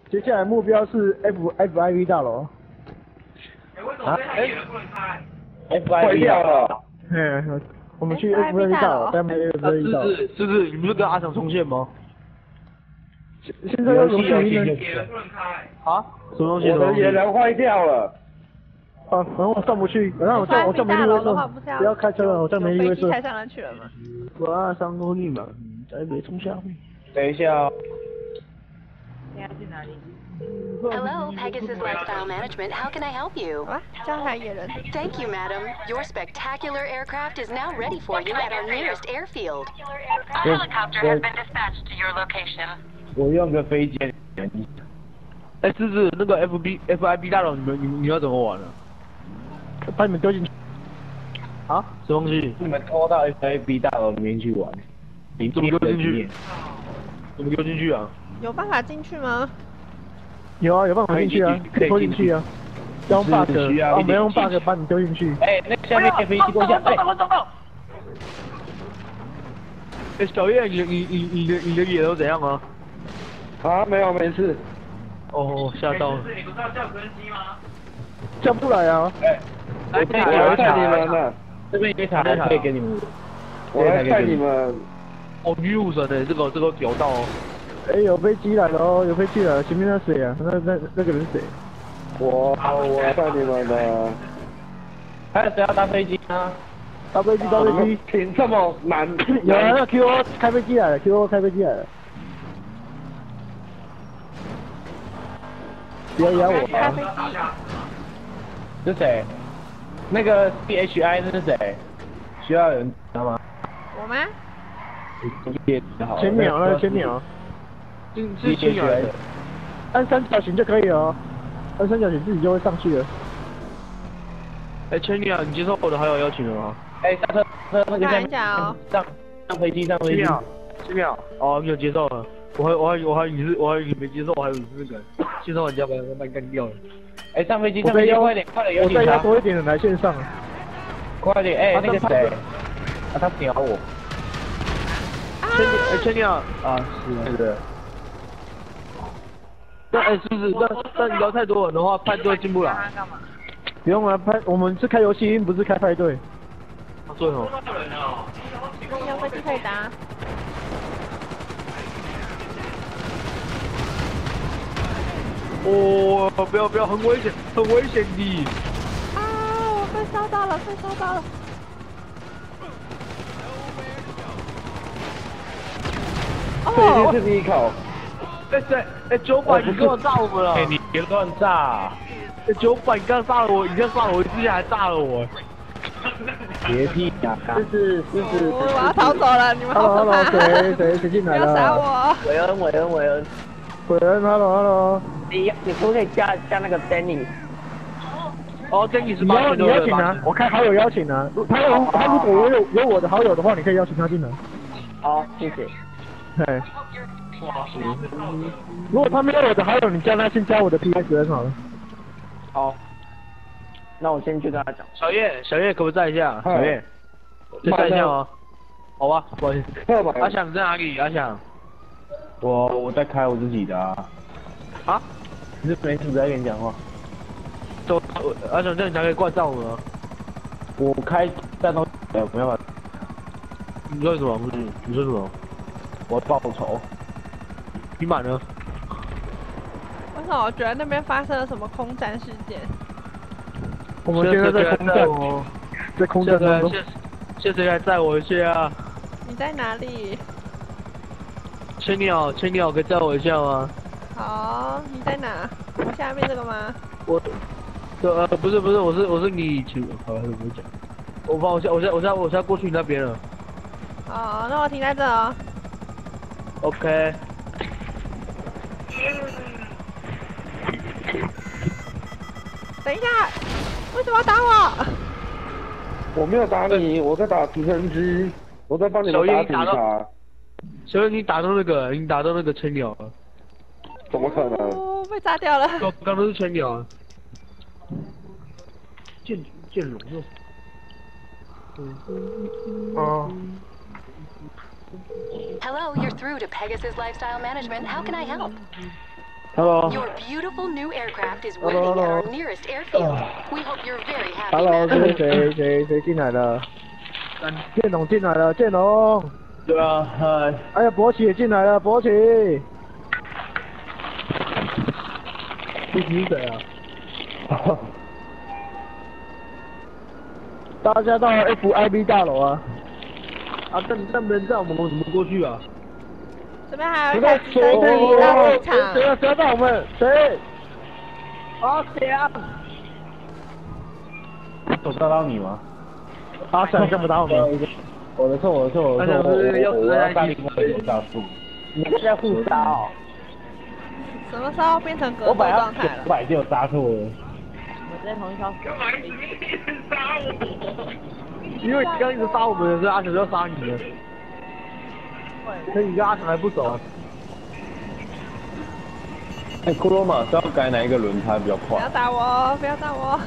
接下来目标是 FIV 大楼。 啊？FIV 掉了。 嗯，我们去 FIV 大楼，但没 FIV 大楼。 是不是？你不是跟阿翔冲线吗？ 现在要怎么去呢？ 啊？什么东西？ 我的野人坏掉了。 啊，反正我上不去，然后我叫没力威慑，不要开车了，我叫没力威慑。 开上来去了吗？ 我阿上过去嘛，再别冲下面。 等一下哦。 你要去哪里 Hello, Pegasus Lifestyle Management. How can I help you? 啊，叫他野人。 Thank you, madam. Your spectacular aircraft is now ready for you at our nearest airfield. A helicopter has been dispatched to your location. 我用个飞机。 哎，芝芝，那个 FIB 大楼，你要怎么玩呢？ 把你们丢进去。 啊？什么东西？ 你们拖到 FIB 大楼里面去玩。 怎么丢进去？怎么丢进去啊？ 有办法进去吗？ 有啊，有办法进去啊，可以拖进去啊。用 bug， 我们用 bug 把你丢进去。 哎，那下面飞机过一下，哎， 哎，小叶，你的野都怎样啊？ 啊，没有，没事。 哦，吓到了。 你不是要叫根基吗？ 叫不来啊！ 哎，我来看你们了，这边一台可以给你们。我来看你们。 哦，女武神的这个屌到哦。 哎，有飞机来了哦，有飞机来了，前面那谁啊？那个人谁？ 我看你们的。还有谁要搭飞机啊？ 搭飞机， 停这么难。 有啊，那 QO 开飞机来了 ，QO 开飞机来了。不要压我啊！ 是谁？那个 CHI 那是谁？需要人知道吗？ 我吗？ 千鸟那是千鸟。 是千鸟的。 按三角形就可以了哦，按三角形自己就会上去了。 哎，千鸟，你接受我的好友邀请了吗？ 哎，下车，那个看一下哦。 上飞机。 千鸟，哦，没有接受了。我还以为你没接受，我还以为你是那个线上玩家把你干掉了。 哎，上飞机，快点，有警察。 我再压多一点人来线上。 快点，哎，那个谁？啊，他屌我。 千鸟啊，是。哎，是不是？但你聊太多人的话，派对进不来。 不用了，我们是开游戏，不是开派对。 对哦。 要飞机可以打。 哦，不要，很危险的。 啊，我被烧到了。 哦，这是第一口。 哎，900，你给我炸我们了！ 哎，你别乱炸 ！900，你刚炸了我，你刚炸了我，之前还炸了我。 别屁呀！ 我要逃走了，你们好可怕！ 谁进来了？ 不要杀我！ 韦恩 ，Hello。 你可不可以加那个 Danny？ 哦，Danny 是你邀请啊，我开好友邀请啊。他如果有我的好友的话，你可以邀请他进来。 好，谢谢。 对。如果他没有我的好友，你叫他先加我的 PSN 好了。 好。那我先去跟他讲。 小叶，可不可以站一下？小叶，再站一下哦。好吧，不好意思。阿翔在哪里？阿翔。 我在开我自己的啊。 啊？ 你是没事在跟你讲话。 阿翔叫你拿个挂照了。 我开战斗，没办法。 你说什么？你说什么？ 我报仇。 你满了。 为什么我觉得那边发生了什么空战事件？ 我们现在在空战，在空战当中。 现在来载我一下。 你在哪里？ 千鸟，可以载我一下吗？ 好，你在哪？我下面这个吗？ 不是，我是你请，好，我讲。我现在过去你那边了。 好，那我停在这哦。 OK。 等一下，为什么要打我？ 我没有打你，我在打直升机，我在帮你们打警察。 小叶，你打到那个千鸟了。 怎么可能？ 哦，被炸掉了。 刚都是千鸟啊。剑龙肉。 哦。 Hello, you're through to Pegasus Lifestyle Management. How can I help? Hello. Your beautiful new aircraft is waiting at our nearest airfield. We hope you're very happy. Hello， man. 这是谁进来了？建龙进来了，建龙。 对啊， 哎呀，博奇也进来了，博奇。你是谁啊？大家到 FIB 大楼啊！ 啊，但没人在，我们怎么过去啊？ 这边还有一台直升机到机场。 谁要到我们？谁？阿翔。 我抓到你吗？ 阿翔干不到我们。 我的错，我要杀另外一种大树。 你们在互杀哦？ 什么时候变成格斗状态了？ 我本来就有杀错了。 我直接同一条。干嘛一直杀我？ 因为你刚一直杀我们，所以阿翔就要杀你了。可你跟阿翔还不熟啊？ 哎，库洛马是要改哪一个轮胎比较快？ 不要打我！不要打我！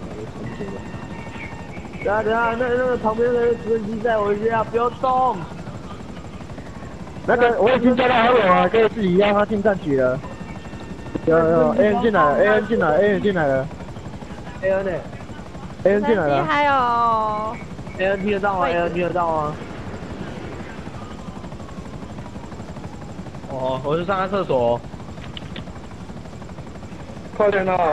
等下，那个旁边的直升机载我一下，不要动。 那个我已经叫到好友了，跟自己一样，他进战局了。有 ，AN 进来了 ，AN 进来了 ，AN 进来了 ，AN 呢 ？AN 进来了。 还有 ，AN 听得到吗 ？AN 听得到吗？哦，我去上个厕所。 快点啊！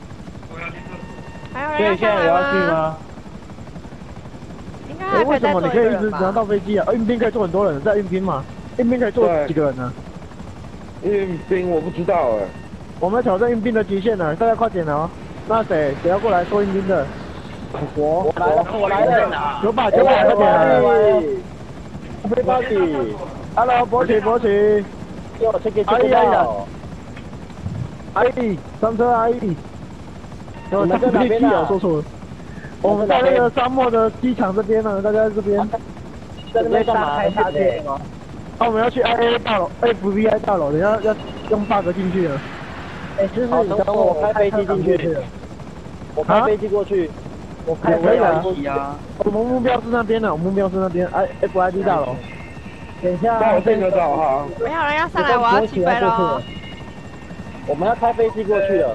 还有人要现在也要去吗？ 应该还可为什以再么你可以一直坐一个人吧？ 拿到飞机啊？运兵可以坐很多人，在运兵嘛？运兵可以坐几个人呢？ 运兵我不知道哎。 我们挑战运兵的极限了，大家快点哦！那谁要过来做运兵的？我来了，九把快点来！飞巴迪 ，Hello， 博奇，阿姨来了，阿姨上车，阿姨。我们在哪边啊？说错了。我们在那个沙漠的机场这边呢，大家在这边。 在那边干嘛？开叉车吗？ 啊，我们要去 IA 大楼 ，FBI 大楼，等下要用 bug 进去了。 哎，师傅，你等我开飞机进去。我开飞机过去。我开可以啊。我们目标是那边的，我们目标是那边 FIB 大楼。等一下， 帮我订个导航。 没有人要上来，我要起飞了。 我们要开飞机过去了。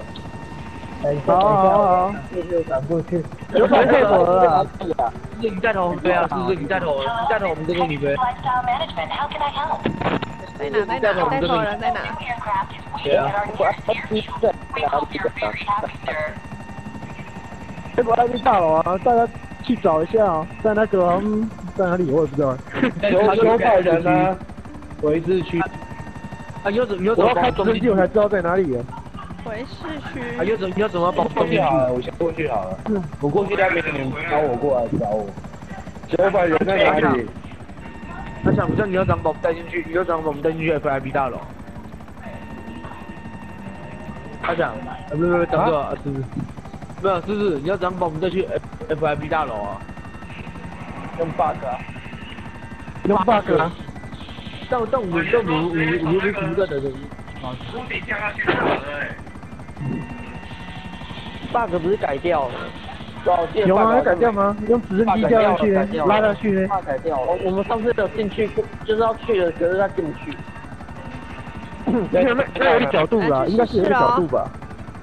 好，赶过去。有船可以走了啦。 是你带头飞啊！是你带头，我们这边你飞。 在哪？带头人在哪？ 对啊。 FIB 大楼啊，大家去找一下哦，在那个在哪里我也不知道。 900人呢？ 回市区。啊，你要怎么我要开直升机我才知道在哪里。 回市区。 啊，你要怎么保过去好了，我先过去好了。我过去那边，你们找我过来找我。900人在哪里？ 他想不像你要把我们带进去，FIB 大楼。他想，不，等着，是。没有，是，你要怎样把我们带去 FIB 大楼啊？ 用 bug 啊？ 用 bug 啊？ 但我们没停在的人。 屋顶降下去了bug 不是改掉了？ 有吗？要改掉吗？用直升机掉下去，拉下去呢？ 改掉。我们上次有进去，就是要去了，可是他进不去。 那有个角度啦，应该是有个角度吧。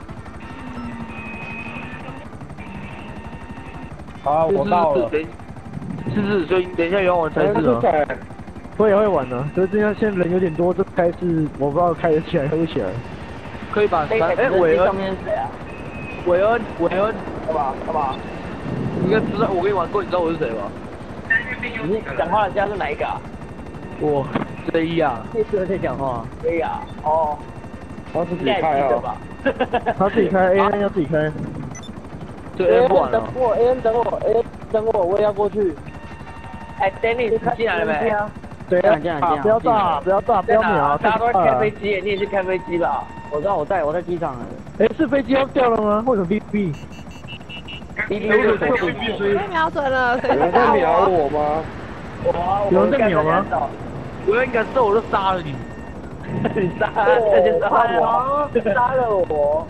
好，我到了。 是，所以等一下也要玩赛事吗？ 会玩呢，所以这样现在人有点多，这开是我不知道开得起来开不起来。 可以把韦恩上面谁啊？ 韦恩， 干嘛？ 你应该知道，我跟你玩过，你知道我是谁吗？ 你讲话人家是哪一个啊？ 我C1啊。 那适合谁讲话？C1啊？哦。 他自己开啊。 他自己开 ，AN 要自己开。 对 ，AN 等我，AN 等我，我也要过去。哎 ，Danny， 你进来了没？ 对啊，不要炸，不要秒， 大家都在开飞机，你也去开飞机吧。我知道，我在机场了。 哎，是飞机要掉了吗？为什么 BB？ 被瞄准了， 有人在瞄我吗？ 有人在瞄吗？ 我应该是我都杀了你。 你杀我，杀了我。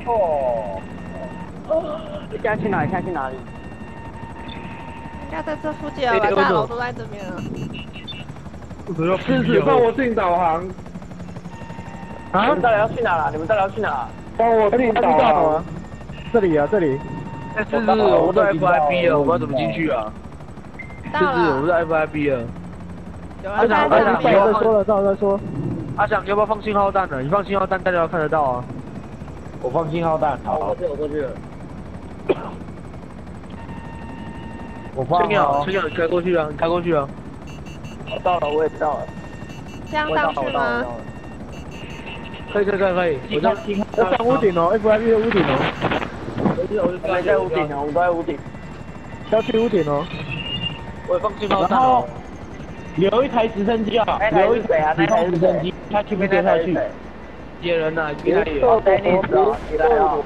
你现在去哪里？ 应该在这附近吧，大楼都在这边了。 支持帮我订导航。 啊？ 你们到底要去哪啦？你们到底要去哪？ 帮我地道啊！这里啊，这里。 哎，是我在 FIB 了，我不知道怎么进去啊。 到是我了， 在 FIB 了。 有阿翔人在阿翔这里。 再说了，再说。 阿翔，你要不要放信号弹呢？你放信号弹，大家都看得到啊。 我放信号弹，好， 我过去了。 我放青鸟， 哦青鸟，你开过去啊，你开过去啊。 我到了，我也到了。 这样上去吗？ 可以。我在要上屋顶哦 ，FIB 的屋顶哦， 我们在屋顶呢，我们都在屋顶。 要去屋顶哦。 我也放信号然弹哦后。留一台直升机啊，留一台直升机，他去不接下去？ 野人呐， 你别野。 做给你走，你来哦。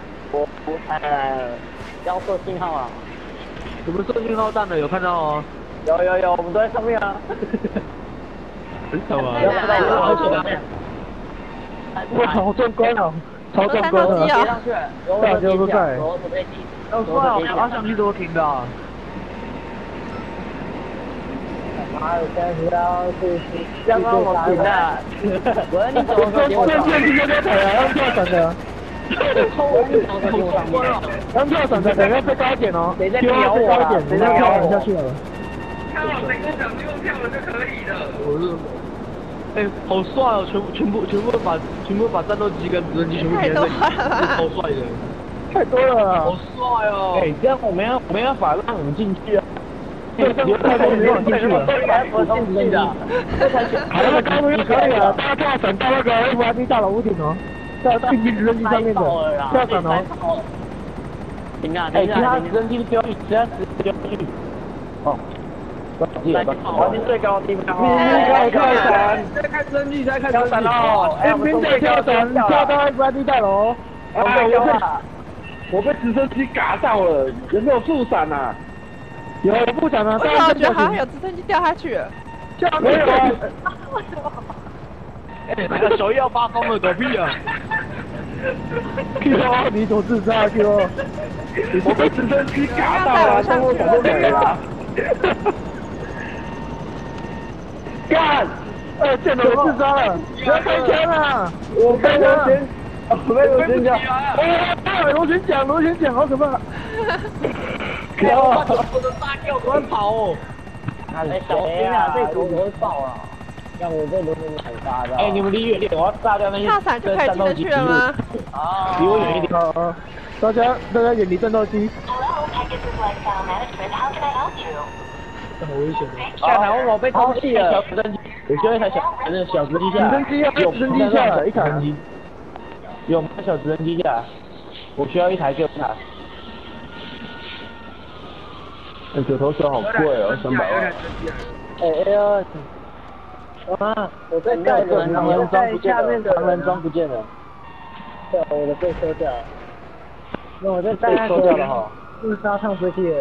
要设信号啊！ 我们设信号弹的有看到哦。 有，我们都在上面啊。 什么？ 在哪？ 哇，好壮观哦，超壮观的。 有接上去，有我就不在。 我准备地。 要帅哦，阿翔你怎么停的啊？ 妈的，现在是要去刚刚我停的。喂，你怎么说给我上？ 要跳伞的，要跳伞的，等下再高一点哦。 谁在瞄我啊？ 等下跳伞下去了。 我是。哎，好帅哦！全部把战斗机跟直升机全部填在这里，超帅的。 太多了， 好帅哦！ 哎，这样我没办法让你们进去啊。 留太多没有进去了。 我进去的。 好了，高度就可以了，大家跳伞到那个 FIB 大楼屋顶哦，到直升机上面的跳伞哦。 停啊！ 哎，其他直升机丢去，其他直升机丢去。哦。 我是最高的地方。 跳伞， 在开直升机，在开跳伞哦！哎， 兵在跳伞，跳到 FIB 大楼。 我被直升机嘎到了，有没有助伞啊？ 有副伞啊， 我怎么觉得好像有直升机掉下去了？ 没有啊。 哎，那个小叶要发疯了，狗屁啊 ！Q， 你所自杀 Q。 我被直升机嘎到了，但我闪都没了。 干！见了我自杀了！不要开枪啊！ 我被螺旋，我被螺旋桨。 螺旋桨好可怕！ 不要！我的大跳赶快跑哦！ 哎，小心啊，这狗会爆啊！让我这螺旋桨炸的。 哎，你们离远点，我要炸掉那些跳伞就可以进得去了吗？ 啊！ 离我远一点。 大家远离战斗机。 Hello, Pegasus Lifestyle Management. How can I help you? 很危险的。 下台我被抛弃了。 小直升机，我需要一台小直升机下来。 直升机要直升机下来，一台。 有没有小直升机下来？我需要一台给我一台。九头蛇好贵哦，300万。 啊！我在盖人， 唐人装不见了，唐人装不见了。 对，我的被收掉了。那我在带那个自杀上飞机了。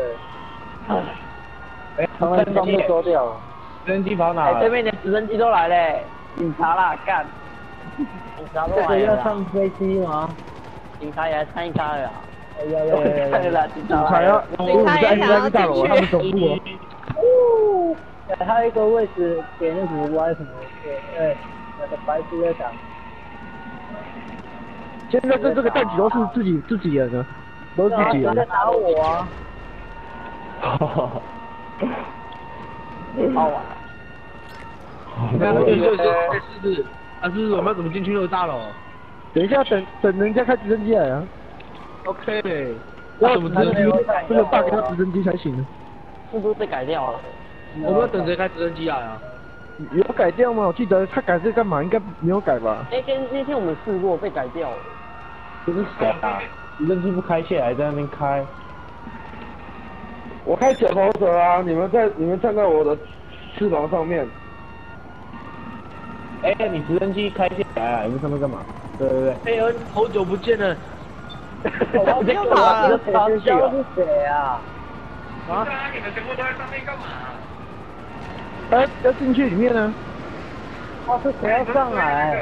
哎，唐人装被收掉了。直升机跑哪了？ 对面连直升机都来嘞，警察啦，干！警察都来了。这个要上飞机吗？警察也来参加了。要看了啦，警察要， 警察也想要进去。 他们总部哦。 还有一个位置给那什么 Y 什么，那个白痴在挡。 现在这个战局都是自己人的，都是自己人。 在打我啊！好玩。 是我们要怎么进去那个大楼？ 等一下，等人家开直升机来啊。 OK。 要怎么直升机？这个 bug 要直升机才行。 是不是被改掉了？ 我们要等谁开直升机来啊？ 有改掉吗？我记得他改这干嘛？应该没有改吧？ 那天我们试过被改掉了。 这是谁啊？直升机不开下来，在那边开。 我开九头蛇啊！你们站在我的翅膀上面。 哎，你直升机开下来啊？你在上面干嘛？对。 哎，好久不见了。 又跑了。 长肖是谁啊？ 啊？ 你们全部都在上面干嘛？ 要进去里面呢。 是谁要上来？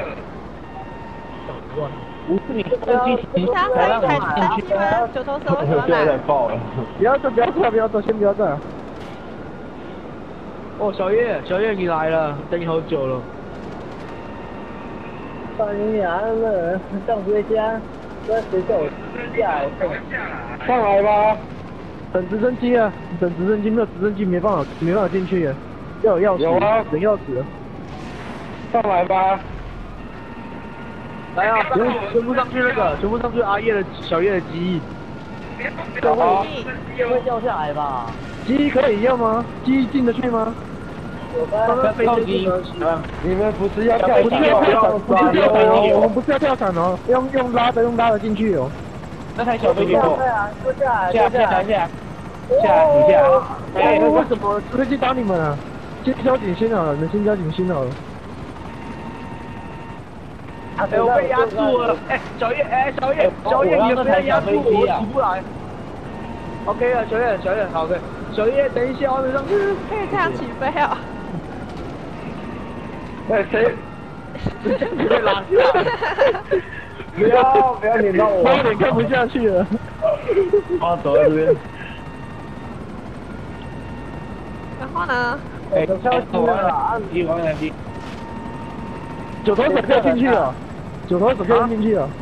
不是你直升机停他可以开直升机吗？九头蛇为什么来？ 爆了！ 不要走，先不要走。 哦，小叶你来了，等你好久了。 放你娘了，上回家，这谁叫我下来？ 上来吧。 等直升机啊！等直升机，没有直升机没办法进去啊！要有钥匙， 有啊等钥匙。 上来吧。 来啊，全部上去那个，全部上去阿叶的小叶的机翼。 好， 也会掉下来吧？ 机可以要吗？机进得去吗？ 刚刚飞机， 你们不是要跳不是要跳伞，不是跳伞哦，我们不是要跳伞哦，用拉的进去哦。 那台小飞机过， 啊，坐下来， 下，你下。 哎，为什么直升机打你们啊？先交警先好了，你先交警先好了。 哎，我被压住了！哎，小叶，你的被压住，我起不来。OK 啊，小叶，好 OK。小叶，等一下，我没上去。 可以这样起飞哦。 哎，谁？ 被拉下。 不要撵到我， 我有点看不下去了。 我走在这边。 然后呢？ 哎，都消失了，机往哪去？ 九头手可以进去了，九头手可以用进去了。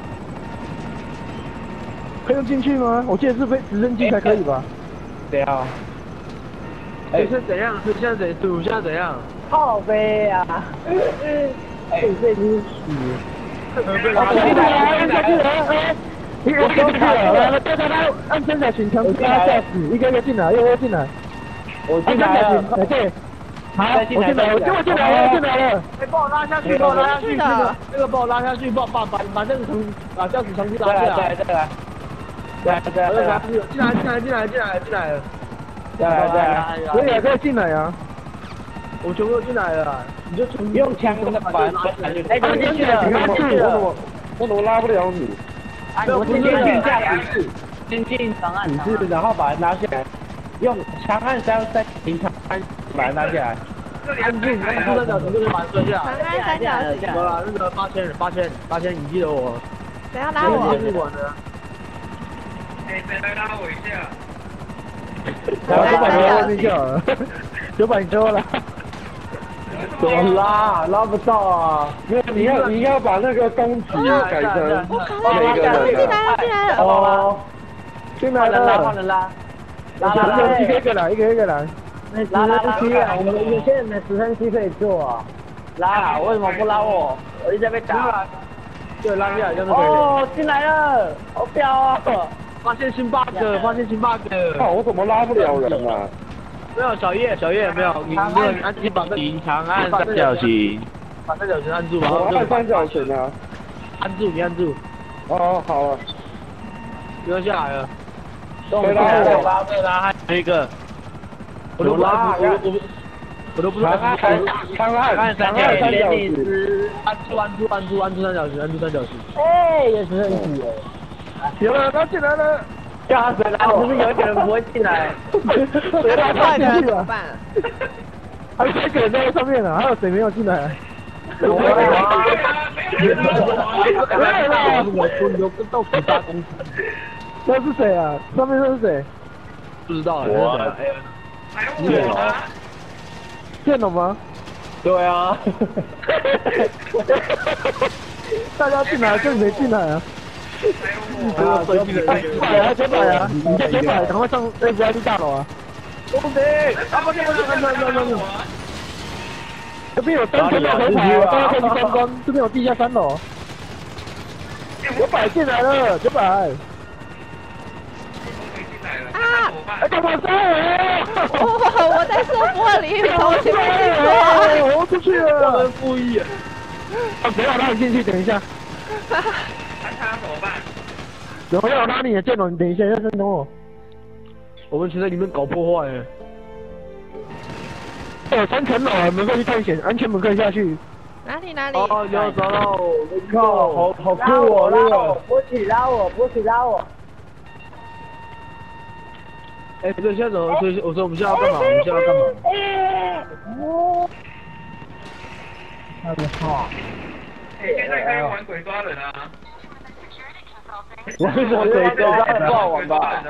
可以用进去吗？我记得是飞直升机才可以吧？ 对啊。 哎，现在怎样？现在怎样？ 靠背啊！ 哎， 这已经死。 被拉下来。 一个进去了，来，按三角形强制把他吓死，一个进来，又进来。 我进来了。 对。好，我进来了。 哎，帮我拉下去，那个帮我拉下去，把那个把轿子长期拉下来。 再来。 进来了。 可以进来啊！ 我全部都进来了，你就用枪的把拉下去。 哎，进去了， 我怎么拉不了你？ 我先进下指示，先进指示，然后把人拉下来，用长按3再平常按把人拉下来。 按住三角形就可以把人摔下来。 长按三角形。 好了，那个8000，你记得我。 谁要拉我？ 哎，再来拉我一下。 然后就把你拉进去了，就把你捉了。 怎么拉不到啊？没有，你要把那个弓体改成我进来了。 哦， 进来了， 换人拉， 一个来。 那直升机啊，我们有些人的直升机可以坐。拉，为什么不拉我？我一直被打。 对，拉下来这样就可以。 哦，进来了，好屌啊！ 发现新 bug。 靠，我怎么拉不了人啊？ 没有小叶没有，你把长按三角形， 把三角形按住吧。 我按三角形啊。 你按住。 哦，好了。 丢下来了。 谁拉我？ 对拉，还有一个。 我都不拉，我都不知道。 长按三角形。 按住三角形。 哎，有直升机耶！ 有了，他进来了。 要谁拉？是不是有一个人不会进来？ 谁拉他进去了？ 怎么办？ 还有3个人在上面呢，还有谁没有进来？ 我说你到18公尺。 那是谁啊？上面那是谁？ 不知道。 电脑吗？ 对啊。 大家进来，就你没进来啊？900啊！你在900，赶快上 VIP 大楼啊！ 不行！ 这边有3层楼可以跑，大家可以去参观。这边有地下3楼。900进来了，900。 啊！ 干嘛杀我？ 我在说玻璃，我前面我出去了。 我们故意。 没有拉你进去，等一下。 那他怎么办？ 有没有拉你的电脑？你等一下，要先等我。 我们全在里面搞破坏。 有3层楼，我们可以去探险，安全门可以下去。 哪里？ 哦，你要找到， 靠，好酷哦，那个。 波奇拉我。 哎，对，现在怎么？所以我说我们现在要干嘛？ 他的号。 现在可以玩鬼抓人啊！ 我是说鬼抓人不好玩吧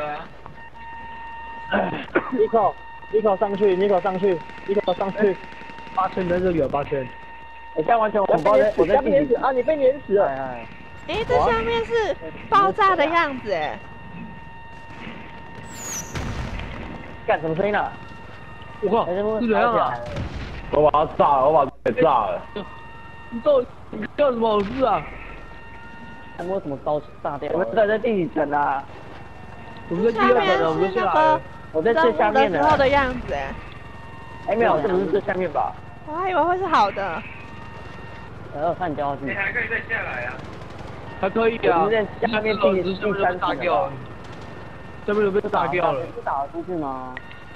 ？Nico 上去， 8000在这里有8000。 我现在完全我不知道我在地里啊，你被碾死了。 哎， 哎，这下面是爆炸的样子哎。 干什么声音了？ 我靠，是怎样啊？ 我把它炸了，我把它给炸了。 你到底干什么好事啊？ 我怎么刀炸掉？我们在地底层啊。 我们在第二层了，我们下来。 我在最下面的时候的样子哎。 哎，没有，这不是最下面吧？ 我还以为会是好的。 我看你掉下去。 你还可以再下来啊。 还可以啊。 我们在下面第三打掉了。下面有被打掉了。 不打得出去吗？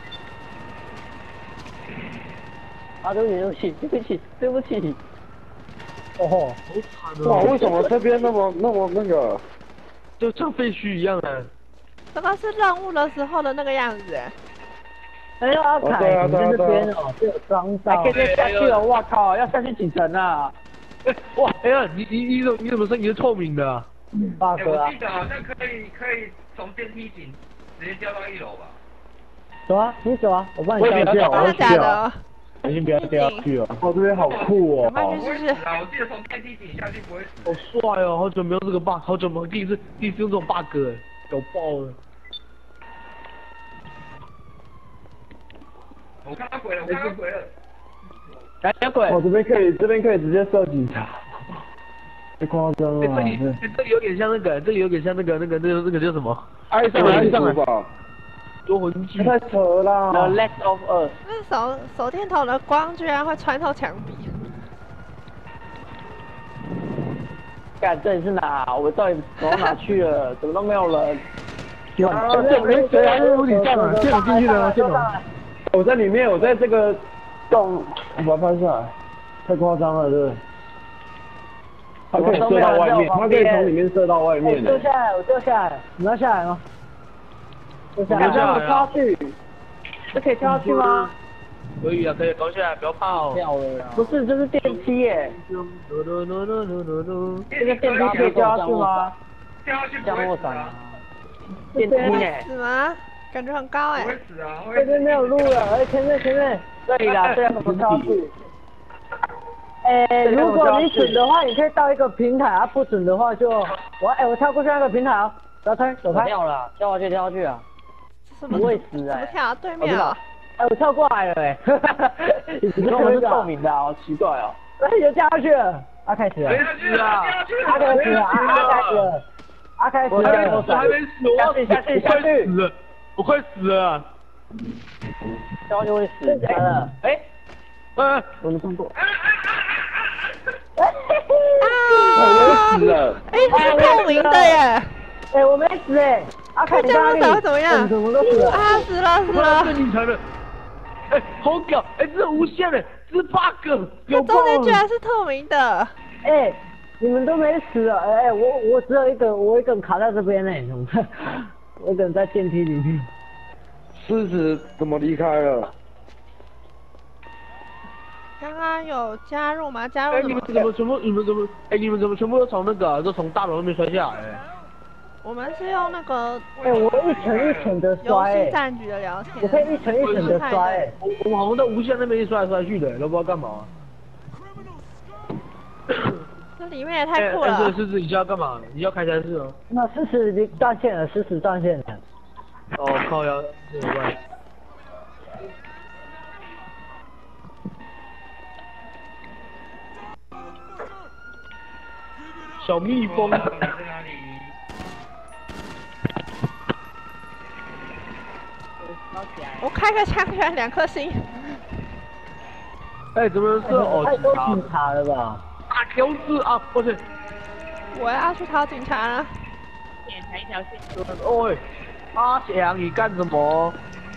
啊，对不起，对不起，对不起。 哦吼， 好惨哇，为什么这边那么那个？ 就像废墟一样啊！ 这个是任务的时候的那个样子哎。 哎呀，阿凯，你在这边哦，这有装到，还可以再下去哦！哇靠，要下去几层啊？ 哇，哎呀，你怎么说你是透明的啊 ？bug 啊！ 我记得好像可以从电梯井直接掉到1楼吧？ 走啊，你走啊，我帮你掉。 真的假的？ 已经不要掉下去了。 哦，这边好酷哦！ 赶快去试试。 我记得从电梯井下去不会死。 好帅哦！好久没有这个 bug，好久没有第一次用这种 bug， 屌爆了！ 我看到鬼了，我看到鬼了！ 来，鬼！ 我这边可以直接射警察，太夸张了。 这里有点像那个，那个叫什么？ 爱上来吧！ 夺魂锯！ 太扯了 The Last of Us。 那手电筒的光居然会穿透墙壁。 干，这里是哪？我到底走到哪去了？怎么都没有人？ 谁还在屋顶上啊？剑龙进去了吗？剑龙。 我在里面，我在这个洞，我把它拍下来，太夸张了，这。它可以射到外面，它可以从里面射到外面。 我掉下来，我掉下来，你要下来吗？掉下来，我跳下去，这可以跳下去吗？ 可以啊，可以，搞下来，不要怕哦。 掉了呀！不是，这是电梯耶。这个电梯可以掉下去吗？ 掉下去降落伞啊。电梯耶。 是吗？感觉很高哎。 会死啊！ 这边没有路了，哎，前面，这里啦，这样怎么跳下去？如果你准的话，你可以到一个平台啊；不准的话就我跳过去那个平台啊，不要推，走开。跳了，跳下去啊！不会死哎！ 怎么跳？对面啊！ 哎，我跳过来了哎！你说我是透明的啊，好奇怪哦。哎，就掉下去了，阿开始了。 死啊！ 阿开始了，阿开始了， 我还没死， 下去， 我快死了！ 然后就会死掉了。哎，我没看过。 我死了！ 哎，是透明的耶！ 哎，我没死哎！阿凯， 这样会怎么样？ 怎么都死了？ 啊，死了！ 这你才能，哎，好屌！哎，这是无限的，这是 bug， 这中间居然是透明的！ 哎，你们都没死啊！哎，我只有一个，我一个人卡在这边呢，怎么办？我一个人在电梯里面。 狮子怎么离开了？ 刚刚有加入吗？加入哎，你们怎么全部都从那个，都从大楼那边摔下来？ 我们是用那个， 哎，我一层一层的摔， 游戏战局的聊天， 我可以一层一层的摔， 我们好像在无限那边一摔来摔去的，都不知道干嘛。 这里面也太酷了。 这个狮子，你要干嘛？你要开山是吗？ 那狮子已经断线了，狮子断线了。 哦，靠腰，这以外。小蜜蜂。 我开个枪居然2颗星。 哎，怎么是哦？ 太多警察了吧？ 大条子啊！我去。 我要去讨警察了。 检查一条线。 喂，阿翔，你干什么？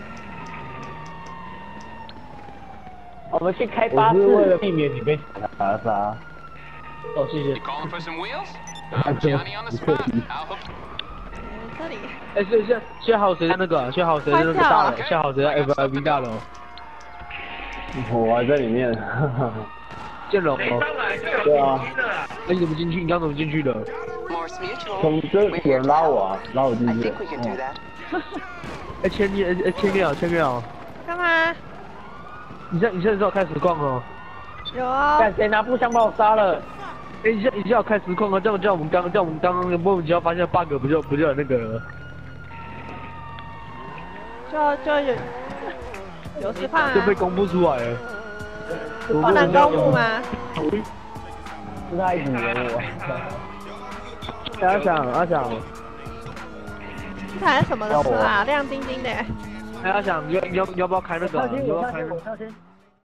我们去开巴士。 我是为了避免你被打杀。 哦，谢谢。 这里。 哎，现在还有谁在那个？现在还有谁在那个大楼？现在还有谁在 FIB 大楼？ 我还在里面。 见龙哦。 对啊。 哎，你怎么进去？你刚怎么进去的？ 从这有人拉我啊，拉我进去。 哎，千六， 干嘛？ 你现在知道开始逛哦。 有啊。 看谁拿步枪把我杀了？ 哎，一下有开实况啊，这样我们刚刚莫名其妙发现 bug 不就有那个了？ 就有实况啊。 就被公布出来了。 不能公布吗？ 是他一直惹我。 阿翔， 这台是什么的车啊？亮晶晶的。 哎，阿翔，你要不要开那个？ 我你要不要开？ 跳先。